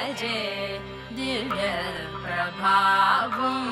భజే దివ్య ప్రభావం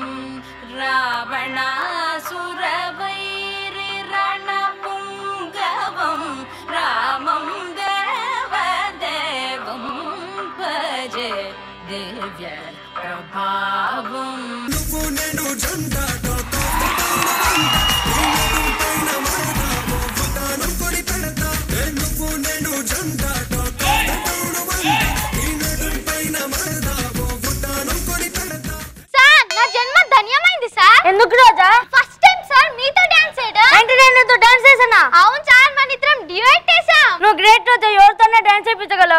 రావణాసురవైరి రణపుంగవం రామం దేవదేవం భజే దివ్య ప్రభావం ఎందుకు రోజా ఫస్ట్ టైం సార్ మీతో డాన్స్ చేయడం అంటే నేను నీతో డాన్స్ చేసానా అవును సార్ మన ఇద్దరం డ్యూయట్ చేసాం నువ్వు గ్రేట్ రోజా ఎవరితోనే డాన్స్ చేయించగలవు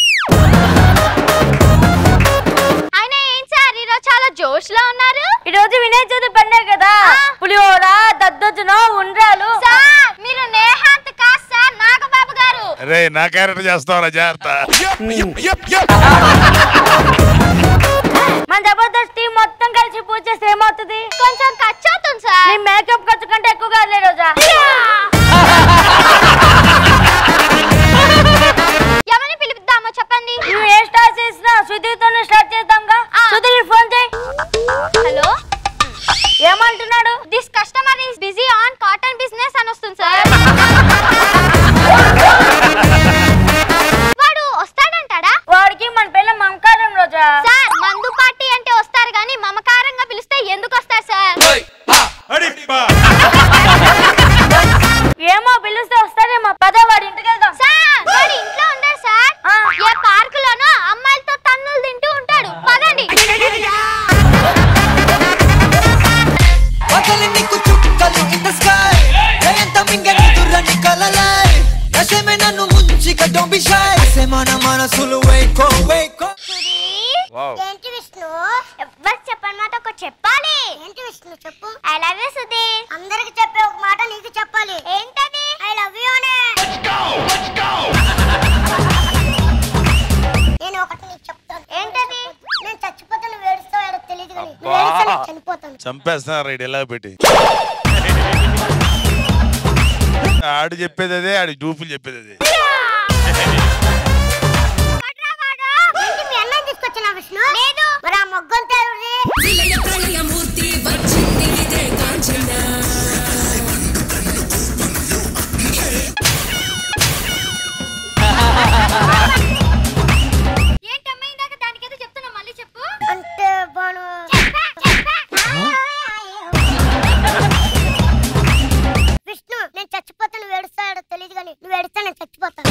అయినా ఏం సార్ ఈరోజు చాలా జోష్ లో ఉన్నారు ఈ రోజు వినాయక చవితి పండుగ కదా పులిహోర దద్దోజనం ఉండ్రాలు సార్ మీరు నేహాంత్ కాదు సార్ నాగబాబు గారు అరే నా క్యారెక్టర్ చేస్తావరా జాగ్రత్త మన జబర్దస్త్ టీం మొత్తం కలిసి పూజ చేస్తే ఏమవుతుంది కొంచెం ఖర్చు అవుతుంది సార్ నీ మేకప్ ఖర్చు కంటే ఎక్కువగా లే రోజా ఎవరిని పిలుద్దామో చెప్పండి నువ్వు ఏ స్టార్ట్ చేసినా సుధీర్తోనే స్టార్ట్ చేద్దాంగా సుధీర్ ఫోన్ చేయి హలో ఏమంటున్నాడు this customer is busy on cotton business అని వస్తుంది సార్ వాడు వస్తాడంటాడా వాడికి మన పిల్ల మమకారం రోజా సార్ మందు పార్టీ అంటే వస్తారు గానీ మమకారంగా పిలిస్తే ఎందుకు వస్తారు సార్ ఏమో పిలిస్తే వస్తారేమో పద వాడి ఇంటికి వెళ్దాం సార్ వాడి ఇంట్లో ఉండడు సార్ ఏ పార్క్ లోనో అమ్మాయిలతో తన్నులు తింటూ ఉంటాడు పదండి ఏంటి విష్ణు ఎవరు చెప్పని మాట ఒక చెప్పాలి ఏంటి విష్ణు చెప్పు ఐ లవ్ యూ సుధీర్ అందరికి చెప్పే ఒక మాట నీకు చెప్పాలి ఏంటది ఐ లవ్ యూ అనే నేను ఒకటి నీకు చెప్తాను ఏంటది నేను చచ్చిపోతాను వేడుస్తావు తెలియదు కానీ చనిపోతాను చంపేస్తున్నారు రైడ్ ఎలా పెట్టి ఆడు చెప్పేది అదే ఆడి డూపులు చెప్పేది అదే లేదు మరి ఆ మొగ్గం తేరుది ఏంటమ్మా ఇందాక దానికేదో చెప్తున్నా మళ్ళీ చెప్పు అంటే బాను విష్ణు నేను చచ్చిపోతాను వేడుస్తాడో తెలియదు కానీ నువ్వు వేడిస్తే నేను చచ్చిపోతాను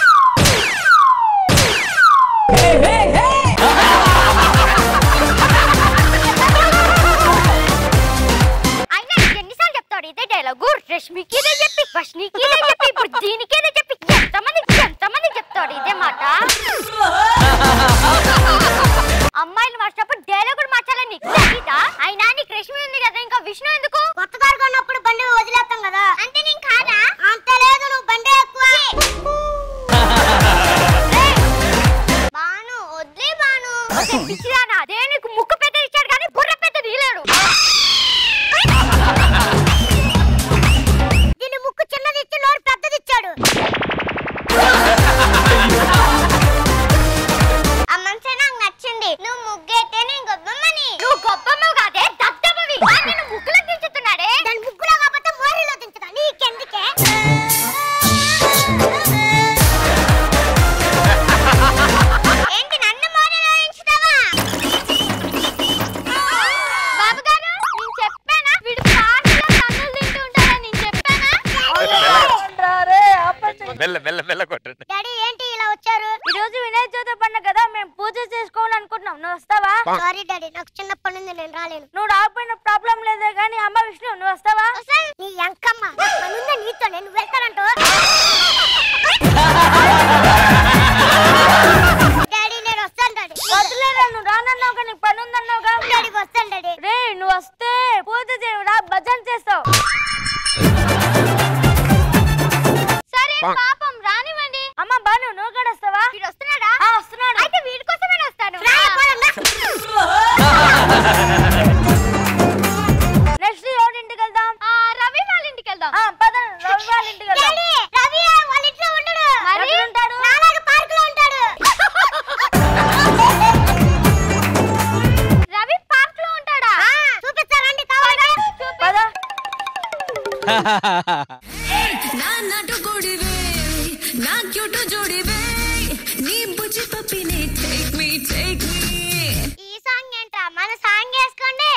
ఇదే డైలాగు రష్మికి ఇదే చెప్పి వర్షినికి ఇదే చెప్పి ఇప్పుడు దీనికి ఇదే చెప్పి ఎంతమంది చెప్తాడు ఇదే మాట అమ్మాయిలు మార్చినప్పుడు డైలాగ్ మార్చాలని నీకు తెలీదా అయినా నీకు రష్మి ఉంది కదా ఇంకా విష్ణు ఎందుకు కొత్త కారు కొన్నప్పుడు బండి వదిలేస్తాం కదా అంటే నేను కాదా అంత లేదు నువ్వు బండి ఎక్కువ బాను వదిలే బాను పిచ్చిదానా అదే నీకు ముక్కు పెద్ద ఇచ్చాడు కానీ బుర్ర పెద్ద తీయలేడు ముక్కు చిన్నది ఇచ్చి నోరు పెద్దది ఇచ్చాడు ఆ మనసు నాకు నచ్చింది నువ్వు ముగ్గైతే నేను గొప్పమ్మని నువ్వు గొప్పమ్మ కాదే దద్దమ్మవి నేను ముగ్గులో దించుతున్నాడే దాని ముగ్గులో కాకపోతే మోరీలో దించుతా నీకెందుకే ఏంటి నన్ను మోరీలో దించుతావా బాబు గారు నేను చెప్పానా వీడు పాటలో తన్నులు తింటూ ఉంటాడని నేను చెప్పానా డాడీ ఏంటి ఇలా వచ్చారు ఈ రోజు వినాయక చవితి పండుగ కదా మేము పూజ చేసుకోవాలనుకుంటున్నాం నువ్వు వస్తావా సారీ డాడీ నాకు చిన్నప్పటి నుండి నేను రాలేను నువ్వు రాకపోయిన ప్రాబ్లం లేదే కానీ అమ్మ విష్ణు నువ్వు వస్తావా నీ అంకమ్మ పనుందా నీతో నేను వెళ్తానంటూ డాడీ నేను వస్తాను డాడీ వదిలేరా నువ్వు రానన్నావు కానీ పని ఉందన్నావుగా డాడీ వస్తాను డాడీ రే నువ్వు వస్తే పూజ చేయరా భజన చేస్తావు సరే పాపం రానివ్వండి అమ్మ బాను నువ్వు కూడా వస్తావా వీడు వస్తున్నాడా వస్తున్నాడు అయితే వీడి కోసమే వస్తాను నెక్స్ట్ ఎవరి ఇంటికి వెళ్దాం రవి వాళ్ళ ఇంటికి వెళ్దాం పద రవి వాళ్ళ ఇంటికి వెళ్దాం రవి వాళ్ళ ఇంట్లో ఉండడు నా నాటు కొడివే నా క్యూటు జోడివే నీ బుజ్జి పప్పినే టేక్ మీ ఈ సాంగ్ ఏంట్రా మన సాంగ్ వేసుకోండి.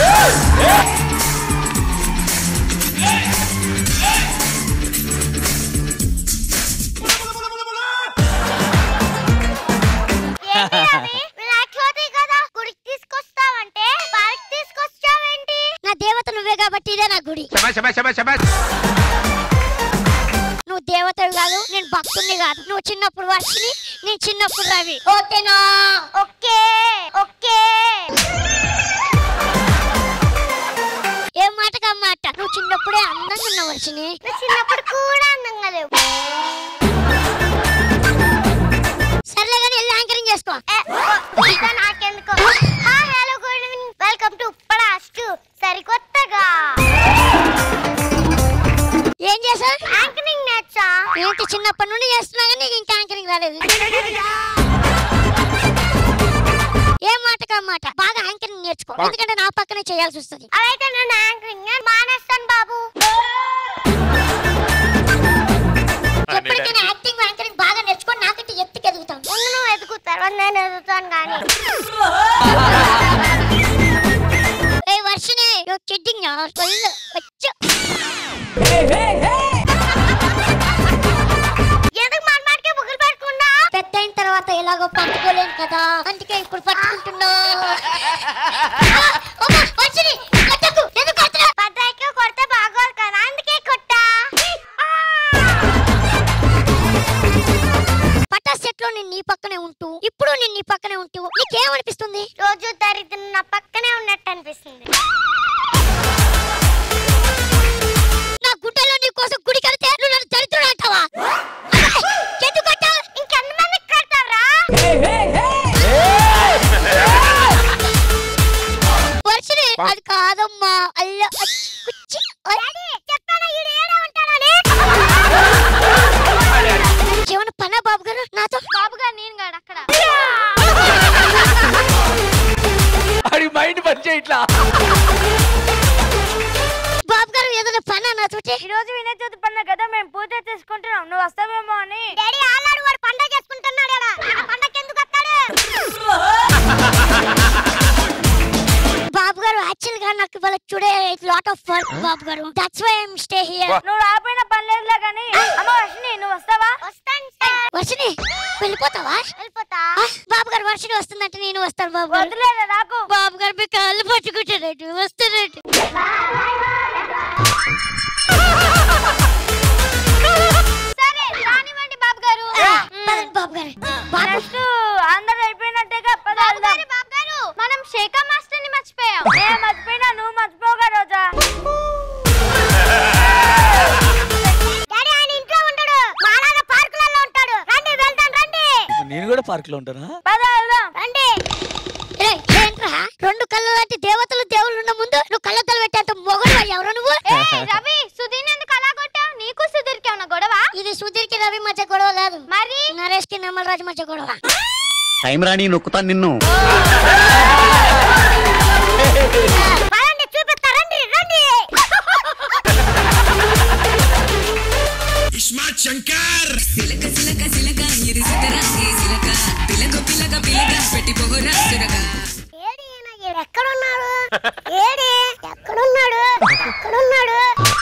తీసుకొస్తావంటే పార్క్ తీసుకొచ్చావేంటి? నా దేవత నువ్వే కాబట్టి ఇదే నా గుడి. నువ్వు దేవతవి కాదు, నేను భక్తుని కాదు. నువ్వు చిన్నప్పుడు వర్షిని, నేను చిన్నప్పుడు రవి. ఓకేనా? Okay okay. ఏం మాటగా మాట. నువ్వు చిన్నప్పుడే అందంగా ఉన్నావు వర్షిని. చిన్నప్పుడు కూడా అందంగా లేవు. సర్లే కానీ వెళ్ళి యాంకరింగ్ చేసుకో. నాకెందుకో. Hello good evening, welcome to పడాస్ట్. సరికొత్తగా ఏం చేసా? యాంకరింగ్ నేర్చా. ఏంటి చిన్నప్పటి నుండి చేస్తున్నా కానీ ఇంకా యాంకరింగ్ రాలేదు. ఏం మాటకా మాట. బాగా యాంకరింగ్ నేర్చుకో, ఎందుకంటే నా పక్కనే చేయాల్సి వస్తుంది. అయితే నేను యాంకరింగ్ మానేస్తాను బాబు. ఎప్పటికైనా యాక్టింగ్ యాంకరింగ్ బాగా నేర్చుకో, నాకంటే ఎత్తుకు ఎదుగుతాను. నువ్వు ఎదుగు, తర్వాత నేను ఎదుగుతాను. కానీ వర్షిని కిడ్డింగ్ ఎందుకు మాట్లాడికే బుగ్గులు పట్టుకున్నా? పెద్ద అయిన తర్వాత ఎలాగో పట్టుకోలేను కదా, అందుకే ఇప్పుడు పట్టుకుంటున్నా. కొడితే బాగోదు కదా, అందుకే కొట్టా. పటాస్ సెట్ లో నేను నీ పక్కనే ఉంటూ, ఇప్పుడు నేను నీ పక్కనే ఉంటూ నీకేమనిపిస్తుంది? రోజు దరిద్రం నా పక్కనే ఉన్నట్టు అనిపిస్తుంది. నా గుడ్డలో నీ కోసం గుడి కడితే నువ్వు నన్ను దరిద్రుడు అంటావా? ఇంకెంతమంది కడతారా? వర్షిని అది కాదమ్మా. అల్ల చెప్పానా ఈడు ఏడా ఉంటానని? ఏమన్నా పనా బాబు గారు నాతో? బాబు గారు నేను కాదు అక్కడ. మైండ్ పని చేయట్లా. బాబు గారు ఏదైనా పనా నాతోటి? ఈ రోజు వినాయక చవితి పండుగ కదా, మేము పూజ చేసుకుంటున్నాం. నువ్వు వస్తావేమో అని. డాడీ ఆల్రెడీ వాడు పండుగ చేసుకుంటున్నాడు. పండగ ఎందుకు వస్తాడు? బాబు గారు యాక్చువల్ గా నాకు ఇవాళ today lot of work Babu garu. That's why I am stay here. నువ్వు రాపోయినా పర్లేదులే కానీ. అమ్మ వర్షిని నువ్వు వస్తావా? వస్తాను సార్. వర్షిని వెళ్ళిపోతావా? వెళ్ళిపోతా. బాబు గారు వర్షిని వస్తుందంటే నేను వస్తాను బాబు. వదిలేదా నాకు? బాబు గారు మీ కాళ్ళు పట్టుకుంటారండి, వస్తారండి. సరే రానివ్వండి బాబు గారు. బాబు గారు అందరూ అయిపోయినట్టేగా. బాబు గారు మనం శేఖర్ మాస్టర్ ని మర్చిపోయాం. మర్చిపోయినా నువ్వు మర్చిపోగా రోజా. డాడీ ఆయన ఇంట్లో ఉంటాడు, మా నాన్న పార్కులలో ఉంటాడు. రండి వెళ్తాను రండి. నేను కూడా పార్క్ లో ఉంటానా? రండి. ఏంట్రా రెండు కళ్ళ లాంటి దేవతలు దేవుళ్ళు ఉన్న ముందు నువ్వు కళ్ళతలు పెట్టేంత మొగడు ఎవరు నువ్వు? రవి సుధీర్ ఎందుకు అలా కొట్టావు? నీకు సుధీర్ కి ఏమన్నా గొడవ? ఇది సుధీర్ కి రవి మధ్య గొడవ కాదు, మరి నరేష్ కి నెమ్మల రాజు మధ్య గొడవ. టైం రాని నొక్కుతాను నిన్ను. చూపిస్తా రండి రండి. ఇస్మార్ట్ శంకర్ సిలక సిలక సిలక ఇరిసితరా ఏ సిలక పిలక పిలక పిలక పెట్టి పోగరా సిలక. ఎక్కడున్నాడు? ఏడి ఎక్కడున్నాడు? ఎక్కడున్నాడు?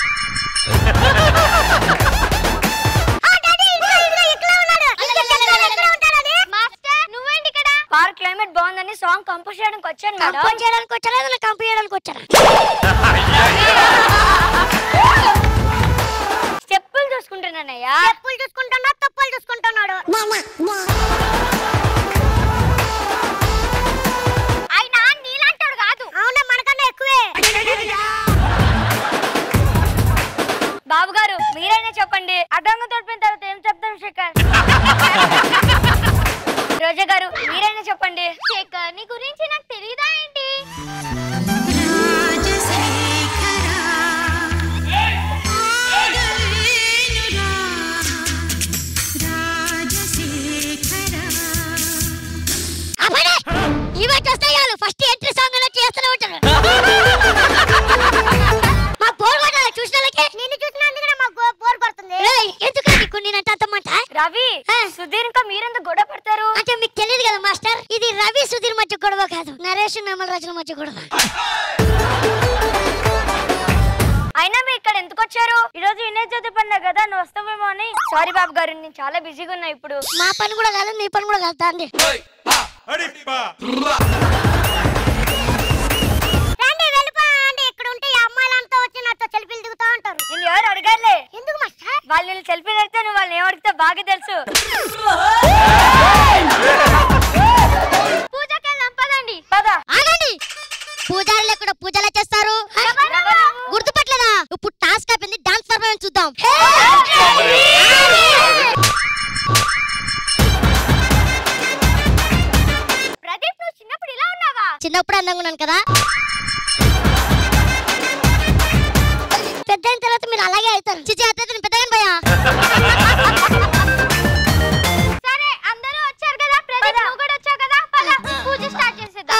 పార్క్ క్లైమేట్ బాగుందని సాంగ్ కంపోజ్ చేయడానికి వచ్చాను మేడం. కంపోజ్ చేయడానికి వచ్చారా లేదా కంపోజ్ చేయడానికి వచ్చారా? స్టెప్పులు చూసుకుంటున్నానయ్యా. స్టెప్పులు చూసుకుంటున్నా, తప్పులు చూసుకుంటున్నాడు. ఆయన నీలాంటాడు కాదు. అవునా మనకన్నా ఎక్కువే. బాబు గారు మీరైనా చెప్పండి, అడ్డంగా తోడిపోయిన తర్వాత ఏం చెప్తాం శేఖర్? రోజా గారు మీరైనా చెప్పండి. శేఖర్ నీ గురించి నాకు తెలియదా ఏంటి? ఈవెంట్ వస్తాయి ఫస్ట్ ఎంట్రీ సాంగ్ అలా చేస్తూనే ఉంటారు. మా బోర్ చూసిన వాళ్ళకి నేను ఎందుకు నీకు నేనంటే అంతమాట? రవి సుధీర్ ఇంకా మీరెందుకు గొడవ పడతారు అంటే మీకు తెలియదు కదా మాస్టర్, ఇది రవి సుధీర్ మధ్య గొడవ కాదు, నరేష్ నమల్ రాజుల మధ్య గొడవ. అయినా మీరు ఇక్కడ ఎందుకు వచ్చారు? ఈ రోజు వినాయక చవితి పండుగ కదా, నువ్వు వస్తావేమో అని. సారీ బాబు గారు, నేను చాలా బిజీగా ఉన్నా ఇప్పుడు. మా పని కూడా కాదు, నీ పని కూడా కలుతా అండి. ఇక్కడ ఉంటే అమ్మాయిలంతా వచ్చి నాతో సెల్ఫీలు దిగుతా ఉంటారు. నేను ఎవరు అడగాలే. ఎందుకు మాస్టర్? వాళ్ళు నేను సెల్ఫీ దిగితే నువ్వు వాళ్ళని ఏమడిగితే బాగా తెలుసు. పూజకి వెళ్దాం పదండి. ఆగండి, పూజారులు ఎక్కడ పూజలు చేస్తారు గుర్తుపట్టలేదా? ఇప్పుడు టాస్క్ అయిపోయింది, డాన్స్ పర్ఫార్మెన్స్ చూద్దాం. ప్రదీప్, నువ్వు చిన్నప్పుడు ఇలా ఉన్నావా? చిన్నప్పుడు అందంగా ఉన్నాను కదా, పెద్ద అయిన తర్వాత మీరు అలాగే అవుతారు. చిచి అయితే పెద్దగా పోయా. సరే అందరూ వచ్చారు కదా, ప్రదీప్ నువ్వు కూడా వచ్చావు కదా, పద పూజ స్టార్ట్ చేసేద్దాం.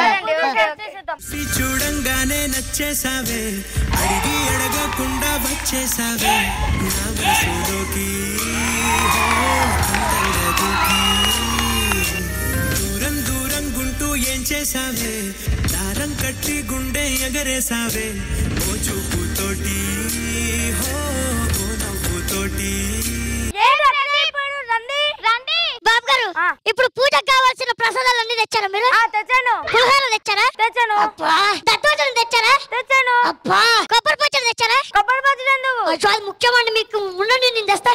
చూడంగానే నచ్చేసావే, అడిగి అడగకుండా వచ్చేసావే, నా మనసులోకి దూరం దూరం గుంటూ ఏం చేసావే, దారం కట్టి గుండె ఎగరేసావే, ఓ చూపుతోటి హో నవ్వుతోటి. బాబు గారు, ఇప్పుడు పూజకు కావాల్సిన ప్రసాదాలన్నీ తెచ్చారా మీరు? తెచ్చాను. పులిహోర తెచ్చారా? తెచ్చాను. దద్దోజనం తెచ్చారా? తెచ్చాను. కొబ్బరి పచ్చడి తెచ్చారా? కొబ్బరి పచ్చడి ఎందుకు? చాలా ముఖ్యమండి మీకు. ఉండండి, నేను తెస్తా.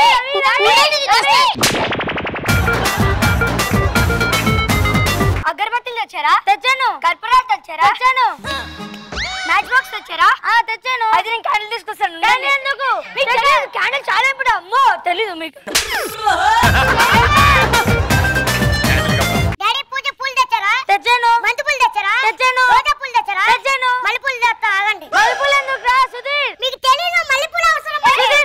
అగరబత్తులు తెచ్చారా? తెచ్చాను. కర్పూరాలు తెచ్చారా? తెచ్చాను. మ్యాచ్ బాక్స్ తెచ్చారా? తెచ్చాను. అది నేను క్యాండిల్ తీసుకొస్తాను. క్యాండిల్ ఎందుకు? క్యాండిల్ చాలా ఇప్పుడు. అమ్మో తెలీదు మీకు. డాడీ, పూజ పూలు తెచ్చారా? తెచ్చాను. బంతి పూలు తెచ్చారా? తెచ్చాను. రోజా పూలు తెచ్చారా? తెచ్చాను. మల్లెపూలు తెస్తా. ఆగండి. మల్లెపూలు ఎందుకు రా సుధీర్? మీకు తెలీదు మల్లెపూలు అవసరం.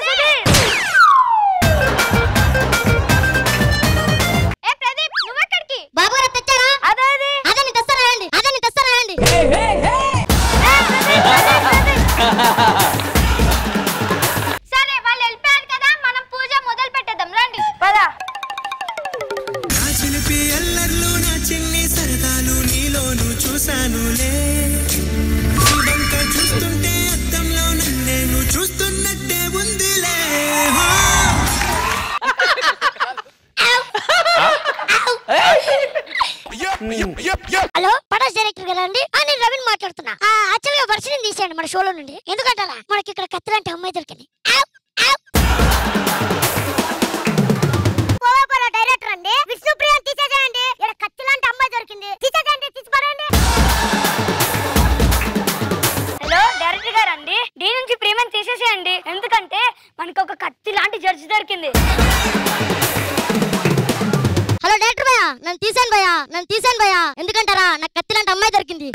ఏ ప్రదీప్, నువ్వెక్కడికి? బాబు గారు తెచ్చారా? అదే నేను తెస్తారా అండి. సరే వాళ్ళు వెళ్ళిపోయారు కదా, మనం పూజ మొదలు పెట్టేద్దాం. రండి పద. నా చిలిపి అల్లర్లు, నా చిన్ని సరదాలు నీలోను చూశానులే, నీవంక చూస్తుంటే అద్దంలో నన్నేను చూస్తున్నట్టే ఉందిలే. హలో, పటాస్ డైరెక్టర్ గారా అండి? నేను రవిని మాట్లాడుతున్నా. యాక్చువల్గా వర్షం తీసేయండి మన షోలో నుండి. ఎందుకంటారా, మనకి ఇక్కడ కత్తిలాంటి అమ్మాయి దొరికింది. డైరెక్టర్ అండి, విష్ణుప్రియ తీసేసేయండి. ఇక్కడ కత్తిలాంటి అమ్మాయి దొరికింది, తీసేసేయండి, తీసిపారండి. హలో డైరెక్టర్ గారు అండి, దీని నుంచి ప్రియమని తీసేసేయండి, ఎందుకంటే మనకు ఒక కత్తి లాంటి జడ్జి దొరికింది. హలో డైరెక్టర్ భయ్యా, నన్ను తీసాను భయ్యా, ఎందుకంటారా నాకు కత్తి లాంటి అమ్మాయి దొరికింది.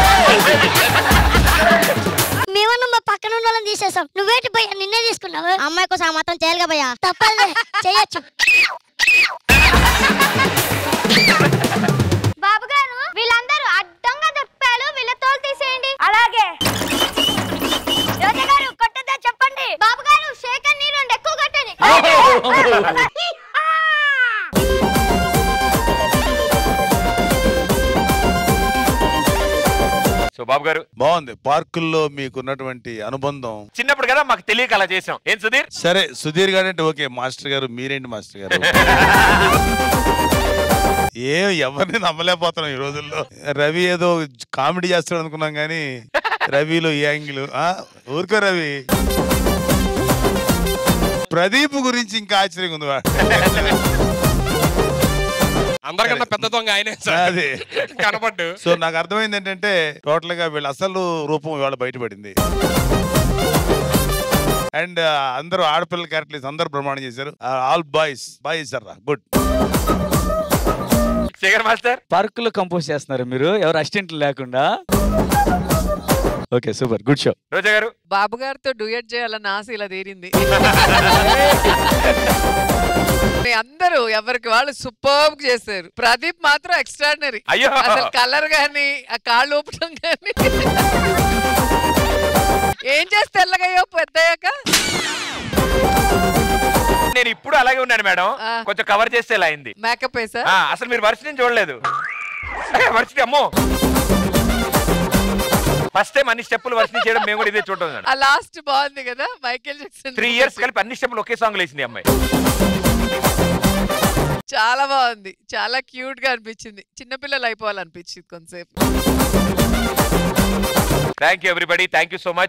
మేమన్నా మా పక్కన ఉన్న వాళ్ళని తీసేసాం, నువ్వేంటి భయ్యా నిన్నే తీసుకున్నావు? అమ్మాయి కోసం ఆ మాత్రం చేయాలిగా భయ్యా, తప్పదు చేయొచ్చు. బాబు గారు, వీళ్ళందరూ అడ్డంగా దొరికారు, వీళ్ళ తోలు తీసేయండి. అలాగే. రోజా గారు కొట్టద్దా చెప్పండి. బాబు గారు, శేఖర్ నీళ్ళు ఎక్కువ కొట్టండి. సో బాబు గారు, బాగుంది. పార్కుల్లో మీకున్నటువంటి అనుబంధం చిన్నప్పుడు కదా మాకు తెలియక అలా చేసాం. ఏం సుధీర్? సరే, సుధీర్ గారు అంటే ఓకే. మాస్టర్ గారు మీరేంటి మాస్టర్ గారు? ఎవరిని నమ్మలేకపోతున్నాం ఈ రోజుల్లో. రవి ఏదో కామెడీ చేస్తాడు అనుకున్నాం కానీ రవిలో ఈ యాంగిల్. ఊరుకో రవి. ప్రదీప్ గురించి ఇంకా ఆశ్చర్యంగా ఉంది. అందరికన్నా పెద్ద దొంగ ఆయనే అదే కనపడ్డు. సో నాకు అర్థమైంది ఏంటంటే టోటల్ గా వీళ్ళ అసలు రూపం ఇవాళ బయటపడింది. అండ్ అందరూ ఆడపిల్లల క్యారెక్టర్స్ అందరూ ప్రమాణం చేశారు. All boys sir good. Shekhar master, పార్కులో కంపోజ్ చేస్తున్నారు మీరు, ఎవరు అసిస్టెంట్లు లేకుండా. Okay, super, good show. Roja garu, Babu గారితో డ్యూయట్ చేయాలన్న ఆశ ఇలా తీరింది. అందరూ ఎవరికి వాళ్ళు సూపర్ చేశారు. ప్రదీప్ మాత్రం ఎక్స్ట్రాడినరీ. అయ్యో, అసలు కలర్ గాని, ఆ కాళ్ళు ఊపటం గాని, ఏం చేస్తే తెల్లగయ్యో పెద్దయ్యాక. అప్పుడు అలాగే ఉన్నాను మేడం, కొంచెం కవర్ చేస్తే ఇలా అయింది. మేకప్ వేసా? అసలు మీరు వర్షిని చూడలేదు. వర్షిని అమ్మో ఫస్ట్ టైం అన్ని స్టెప్పులు వర్షిని చేయడం మేము కూడా ఇదే చూడడం. ఆ లాస్ట్ బాగుంది కదా, మైకేల్ జాక్సన్. 3 years కలిపి అన్ని స్టెప్పులు ఒకే సాంగ్ లేసింది అమ్మాయి. చాలా బాగుంది, చాలా క్యూట్ గా అనిపించింది. చిన్నపిల్లలు అయిపోవాలనిపించింది కొంతసేపు. Thank you everybody, thank you so much.